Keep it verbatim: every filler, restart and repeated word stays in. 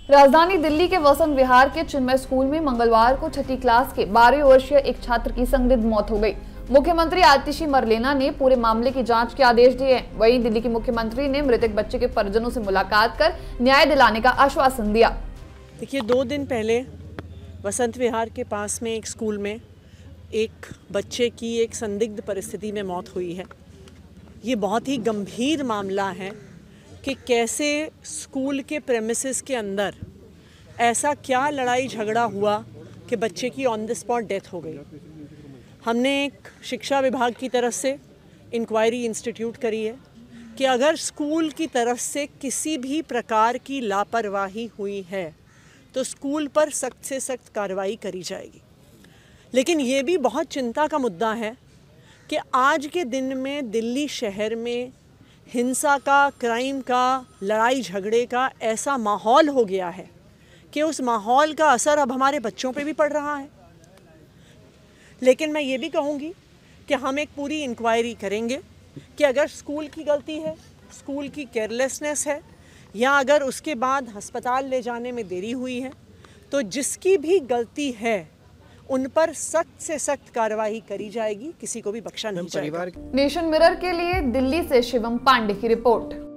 राजधानी दिल्ली के वसंत विहार के चिन्मय स्कूल में मंगलवार को छठी क्लास के बारह वर्षीय एक छात्र की संदिग्ध मौत हो गई। मुख्यमंत्री आतिशी मरलेना ने पूरे मामले की जांच के आदेश दिए हैं। वहीं दिल्ली के मुख्यमंत्री ने मृतक बच्चे के परिजनों से मुलाकात कर न्याय दिलाने का आश्वासन दिया। देखिए, दो दिन पहले वसंत विहार के पास में एक स्कूल में एक बच्चे की एक संदिग्ध परिस्थिति में मौत हुई है। ये बहुत ही गंभीर मामला है कि कैसे स्कूल के प्रेमिसेस के अंदर ऐसा क्या लड़ाई झगड़ा हुआ कि बच्चे की ऑन द स्पॉट डेथ हो गई। हमने एक शिक्षा विभाग की तरफ से इंक्वायरी इंस्टीट्यूट करी है कि अगर स्कूल की तरफ से किसी भी प्रकार की लापरवाही हुई है तो स्कूल पर सख्त से सख्त कार्रवाई करी जाएगी। लेकिन ये भी बहुत चिंता का मुद्दा है कि आज के दिन में दिल्ली शहर में हिंसा का, क्राइम का, लड़ाई झगड़े का ऐसा माहौल हो गया है कि उस माहौल का असर अब हमारे बच्चों पे भी पड़ रहा है। लेकिन मैं ये भी कहूँगी कि हम एक पूरी इंक्वायरी करेंगे कि अगर स्कूल की गलती है, स्कूल की केयरलेसनेस है, या अगर उसके बाद अस्पताल ले जाने में देरी हुई है, तो जिसकी भी गलती है उन पर सख्त से सख्त कार्रवाई करी जाएगी। किसी को भी बख्शा नहीं जाएगा। नेशन मिरर के लिए दिल्ली से शिवम पांडे की रिपोर्ट।